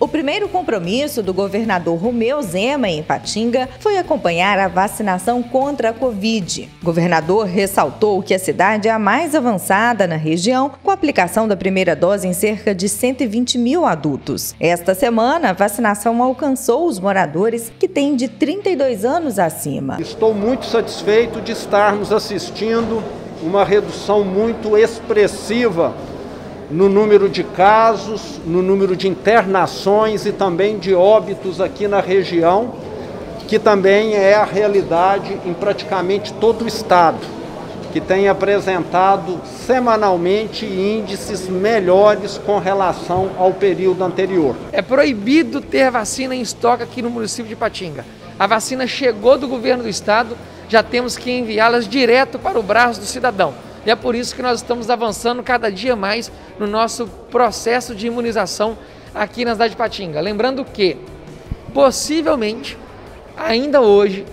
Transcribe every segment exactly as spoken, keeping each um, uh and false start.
O primeiro compromisso do governador Romeu Zema em Ipatinga foi acompanhar a vacinação contra a Covid. O governador ressaltou que a cidade é a mais avançada na região, com a aplicação da primeira dose em cerca de cento e vinte mil adultos. Esta semana, a vacinação alcançou os moradores que têm de trinta e dois anos acima. Estou muito satisfeito de estarmos assistindo uma redução muito expressiva no número de casos, no número de internações e também de óbitos aqui na região, que também é a realidade em praticamente todo o estado, que tem apresentado semanalmente índices melhores com relação ao período anterior. É proibido ter vacina em estoque aqui no município de Ipatinga. A vacina chegou do governo do estado, já temos que enviá-las direto para o braço do cidadão. E é por isso que nós estamos avançando cada dia mais no nosso processo de imunização aqui na cidade de Ipatinga. Lembrando que, possivelmente, ainda hoje,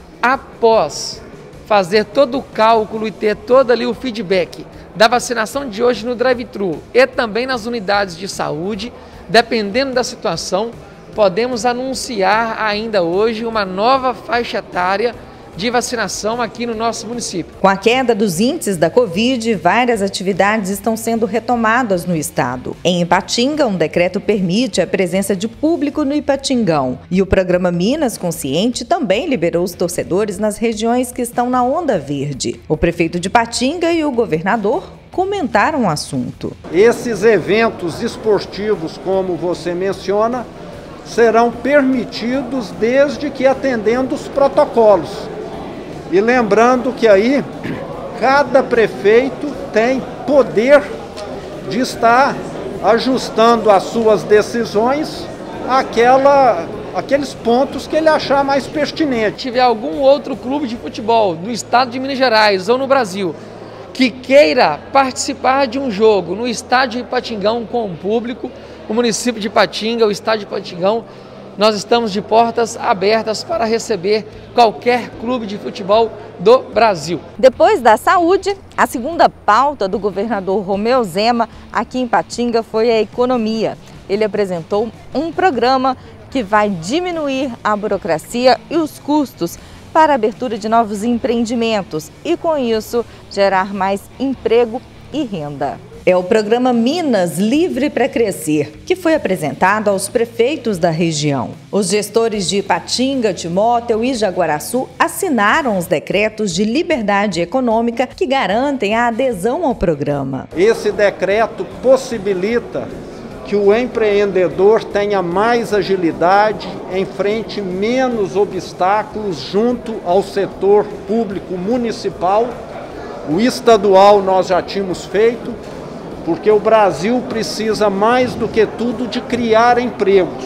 após fazer todo o cálculo e ter todo ali o feedback da vacinação de hoje no drive-thru e também nas unidades de saúde, dependendo da situação, podemos anunciar ainda hoje uma nova faixa etária de vacinação aqui no nosso município. Com a queda dos índices da Covid, várias atividades estão sendo retomadas no estado. Em Ipatinga, um decreto permite a presença de público no Ipatingão. E o programa Minas Consciente também liberou os torcedores nas regiões que estão na onda verde. O prefeito de Ipatinga e o governador comentaram o assunto. Esses eventos esportivos, como você menciona, serão permitidos desde que atendendo os protocolos. E lembrando que aí cada prefeito tem poder de estar ajustando as suas decisões àquela, àqueles pontos que ele achar mais pertinente. Se tiver algum outro clube de futebol no estado de Minas Gerais ou no Brasil que queira participar de um jogo no estádio de Ipatingão com o público, o município de Ipatinga, o estado de Ipatingão, nós estamos de portas abertas para receber qualquer clube de futebol do Brasil. Depois da saúde, a segunda pauta do governador Romeu Zema aqui em Ipatinga foi a economia. Ele apresentou um programa que vai diminuir a burocracia e os custos para a abertura de novos empreendimentos e, com isso, gerar mais emprego e renda. É o programa Minas Livre para Crescer, que foi apresentado aos prefeitos da região. Os gestores de Ipatinga, Timóteo e Jaguaraçu assinaram os decretos de liberdade econômica que garantem a adesão ao programa. Esse decreto possibilita que o empreendedor tenha mais agilidade, enfrente menos obstáculos junto ao setor público municipal. O estadual nós já tínhamos feito, porque o Brasil precisa mais do que tudo de criar empregos.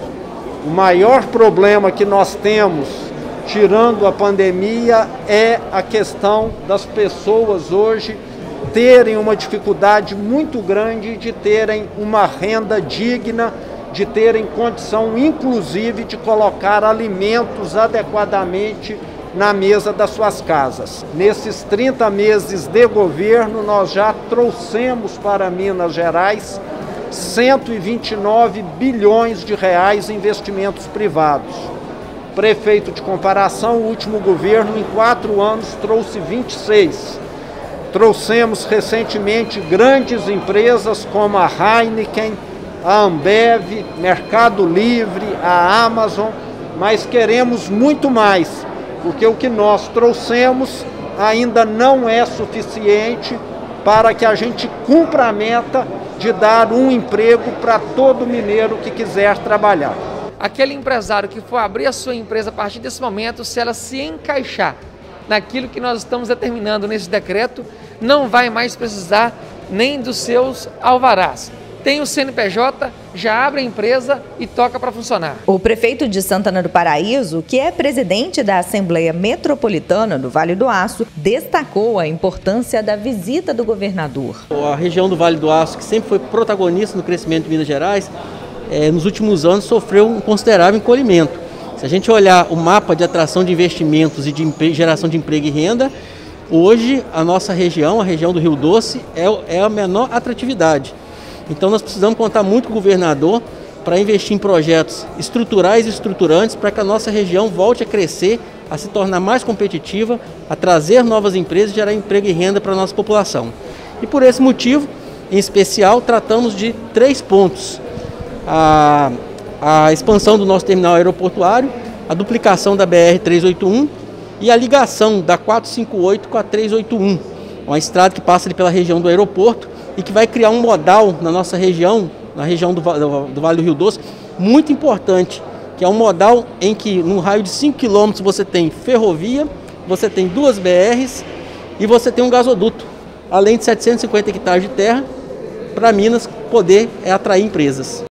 O maior problema que nós temos, tirando a pandemia, é a questão das pessoas hoje terem uma dificuldade muito grande de terem uma renda digna, de terem condição, inclusive, de colocar alimentos adequadamente na mesa das suas casas. Nesses trinta meses de governo, nós já trouxemos para Minas Gerais cento e vinte e nove bilhões de reais em investimentos privados. Prefeito de comparação, o último governo em quatro anos trouxe vinte e seis. Trouxemos recentemente grandes empresas como a Heineken, a Ambev, Mercado Livre, a Amazon, mas queremos muito mais, porque o que nós trouxemos ainda não é suficiente para que a gente cumpra a meta de dar um emprego para todo mineiro que quiser trabalhar. Aquele empresário que for abrir a sua empresa a partir desse momento, se ela se encaixar naquilo que nós estamos determinando nesse decreto, não vai mais precisar nem dos seus alvarás. Tem o C N P J, já abre a empresa e toca para funcionar. O prefeito de Santana do Paraíso, que é presidente da Assembleia Metropolitana do Vale do Aço, destacou a importância da visita do governador. A região do Vale do Aço, que sempre foi protagonista no crescimento de Minas Gerais, é, nos últimos anos sofreu um considerável encolhimento. Se a gente olhar o mapa de atração de investimentos e de geração de emprego e renda, hoje a nossa região, a região do Rio Doce, é, é a menor atratividade. Então nós precisamos contar muito com o governador para investir em projetos estruturais e estruturantes para que a nossa região volte a crescer, a se tornar mais competitiva, a trazer novas empresas e gerar emprego e renda para a nossa população. E por esse motivo, em especial, tratamos de três pontos. A, a expansão do nosso terminal aeroportuário, a duplicação da B R trezentos e oitenta e um e a ligação da quatrocentos e cinquenta e oito com a trezentos e oitenta e um, uma estrada que passa ali pela região do aeroporto e que vai criar um modal na nossa região, na região do, do, do Vale do Rio Doce, muito importante, que é um modal em que, num raio de cinco quilômetros, você tem ferrovia, você tem duas B Rs e você tem um gasoduto, além de setecentos e cinquenta hectares de terra, para Minas poder é, atrair empresas.